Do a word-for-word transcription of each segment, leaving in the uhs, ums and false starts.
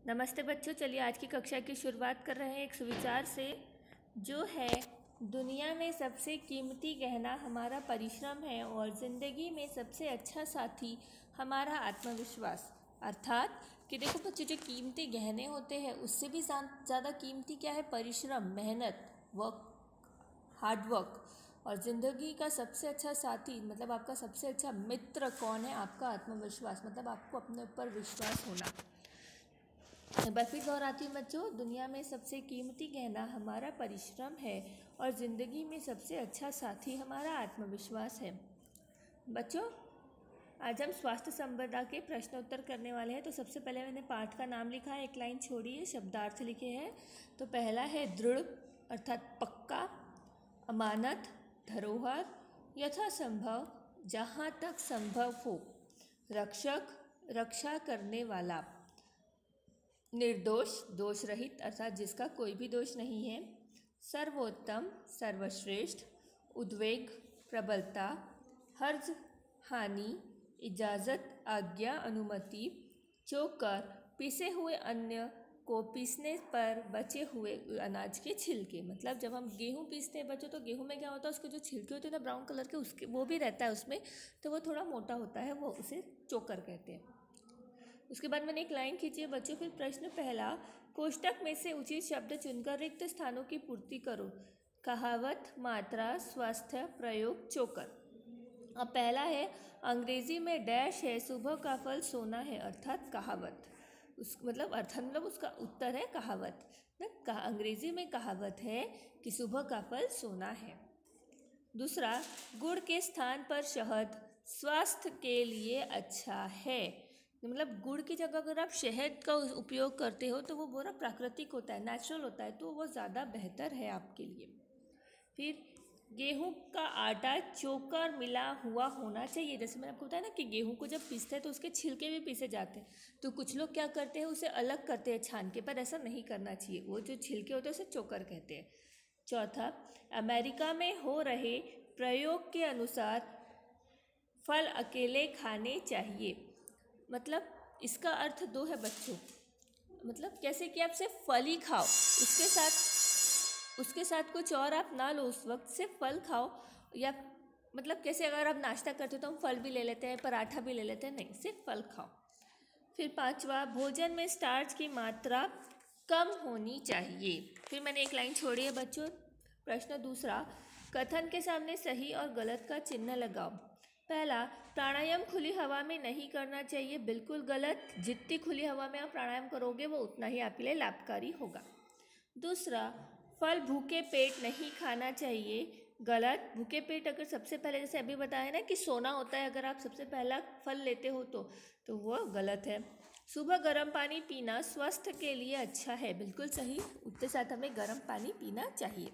नमस्ते बच्चों, चलिए आज की कक्षा की शुरुआत कर रहे हैं एक सुविचार से, जो है दुनिया में सबसे कीमती गहना हमारा परिश्रम है और ज़िंदगी में सबसे अच्छा साथी हमारा आत्मविश्वास। अर्थात कि देखो बच्चों, जो कीमती गहने होते हैं उससे भी ज़्यादा कीमती क्या है? परिश्रम, मेहनत, वर्क, हार्डवर्क। और ज़िंदगी का सबसे अच्छा साथी मतलब आपका सबसे अच्छा मित्र कौन है? आपका आत्मविश्वास, मतलब आपको अपने ऊपर विश्वास होना। एक बार फिर दोहराती हूँ बच्चों, दुनिया में सबसे कीमती गहना हमारा परिश्रम है और ज़िंदगी में सबसे अच्छा साथी हमारा आत्मविश्वास है। बच्चों, आज हम स्वास्थ्य संपदा के प्रश्न उत्तर करने वाले हैं। तो सबसे पहले मैंने पाठ का नाम लिखा है, एक लाइन छोड़िए, शब्दार्थ लिखे हैं। तो पहला है दृढ़ अर्थात पक्का, अमानत, धरोहर, यथासंभव, जहाँ तक संभव हो, रक्षक, रक्षा करने वाला, निर्दोष, दोष रहित अर्थात जिसका कोई भी दोष नहीं है, सर्वोत्तम, सर्वश्रेष्ठ, उद्वेग, प्रबलता, हर्ज, हानि, इजाज़त, आज्ञा, अनुमति, चोकर, पिसे हुए अन्न को पीसने पर बचे हुए अनाज के छिलके। मतलब जब हम गेहूँ पीसते हैं बच्चों, तो गेहूँ में क्या होता है, उसके जो छिलके होते हैं ना ब्राउन कलर के, उसके वो भी रहता है उसमें, तो वो थोड़ा मोटा होता है, वो उसे चोकर कहते हैं। उसके बाद मैंने एक लाइन खींची है बच्चों। फिर प्रश्न पहला, कोष्टक में से उचित शब्द चुनकर रिक्त स्थानों की पूर्ति करो। कहावत, मात्रा, स्वास्थ्य, प्रयोग, चोकर। अब पहला है, अंग्रेजी में डैश है, सुबह का फल सोना है, अर्थात कहावत। उस मतलब अर्थ मतलब उसका उत्तर है कहावत ना। कहा अंग्रेजी में कहावत है कि सुबह का फल सोना है। दूसरा, गुड़ के स्थान पर शहद स्वास्थ्य के लिए अच्छा है। मतलब गुड़ की जगह अगर आप शहद का उपयोग करते हो तो वो पूरा प्राकृतिक होता है, नेचुरल होता है, तो वो ज़्यादा बेहतर है आपके लिए। फिर गेहूं का आटा चोकर मिला हुआ होना चाहिए। जैसे मैंने आपको बताया ना कि गेहूं को जब पीसते हैं तो उसके छिलके भी पीसे जाते हैं, तो कुछ लोग क्या करते हैं, उसे अलग करते हैं छान के, पर ऐसा नहीं करना चाहिए। वो जो छिलके होते हैं उसे चोकर कहते हैं। चौथा, अमेरिका में हो रहे प्रयोग के अनुसार फल अकेले खाने चाहिए। मतलब इसका अर्थ दो है बच्चों। मतलब कैसे कि आप सिर्फ फल ही खाओ, उसके साथ उसके साथ कुछ और आप ना लो, उस वक्त सिर्फ फल खाओ। या मतलब कैसे अगर आप नाश्ता करते हो तो हम फल भी ले लेते हैं, पराठा भी ले लेते हैं, नहीं, सिर्फ फल खाओ। फिर पांचवा, भोजन में स्टार्च की मात्रा कम होनी चाहिए। फिर मैंने एक लाइन छोड़ी है बच्चों। प्रश्न दूसरा, कथन के सामने सही और गलत का चिन्ह लगाओ। पहला, प्राणायाम खुली हवा में नहीं करना चाहिए, बिल्कुल गलत। जितनी खुली हवा में आप प्राणायाम करोगे वो उतना ही आपके लिए लाभकारी होगा। दूसरा, फल भूखे पेट नहीं खाना चाहिए, गलत। भूखे पेट अगर सबसे पहले जैसे अभी बताया ना कि सोना होता है, अगर आप सबसे पहला फल लेते हो तो तो वो गलत है। सुबह गर्म पानी पीना स्वास्थ्य के लिए अच्छा है, बिल्कुल सही। उसके साथ हमें गर्म पानी पीना चाहिए।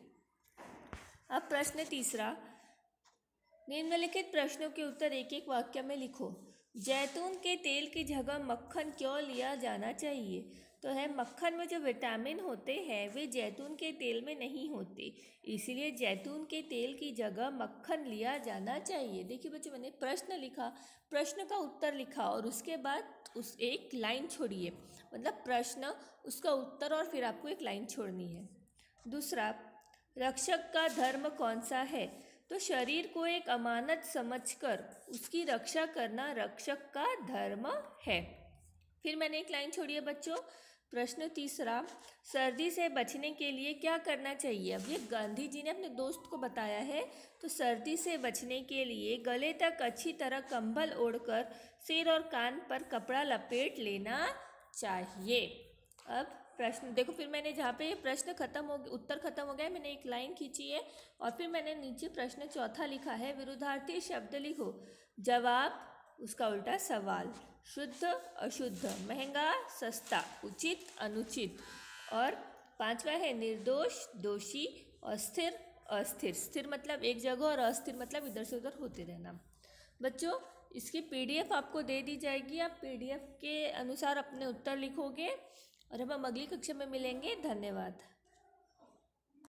अब प्रश्न तीसरा, निम्नलिखित प्रश्नों के उत्तर एक एक वाक्य में लिखो। जैतून के तेल की जगह मक्खन क्यों लिया जाना चाहिए? तो है, मक्खन में जो विटामिन होते हैं वे जैतून के तेल में नहीं होते, इसीलिए जैतून के तेल की जगह मक्खन लिया जाना चाहिए। देखिए बच्चों, मैंने प्रश्न लिखा, प्रश्न का उत्तर लिखा और उसके बाद उस एक लाइन छोड़िए। मतलब प्रश्न, उसका उत्तर और फिर आपको एक लाइन छोड़नी है। दूसरा, रक्षक का धर्म कौन सा है? तो शरीर को एक अमानत समझकर उसकी रक्षा करना रक्षक का धर्म है। फिर मैंने एक लाइन छोड़ी है बच्चों। प्रश्न तीसरा, सर्दी से बचने के लिए क्या करना चाहिए? अब ये गांधी जी ने अपने दोस्त को बताया है। तो सर्दी से बचने के लिए गले तक अच्छी तरह कंबल ओढ़कर सिर और कान पर कपड़ा लपेट लेना चाहिए। अब प्रश्न देखो, फिर मैंने जहाँ पे ये प्रश्न खत्म हो गया, उत्तर खत्म हो गया, मैंने एक लाइन खींची है और फिर मैंने नीचे प्रश्न चौथा लिखा है। विरुद्धार्थी शब्द लिखो। जवाब, उसका उल्टा सवाल, शुद्ध अशुद्ध, महंगा सस्ता, उचित अनुचित। और पांचवा है निर्दोष दोषी, अस्थिर अस्थिर। स्थिर मतलब एक जगह और अस्थिर मतलब इधर से उधर होते रहना। बच्चों, इसकी पीडीएफ आपको दे दी जाएगी, आप पीडीएफ के अनुसार अपने उत्तर लिखोगे और अब हम अगली कक्षा में मिलेंगे। धन्यवाद।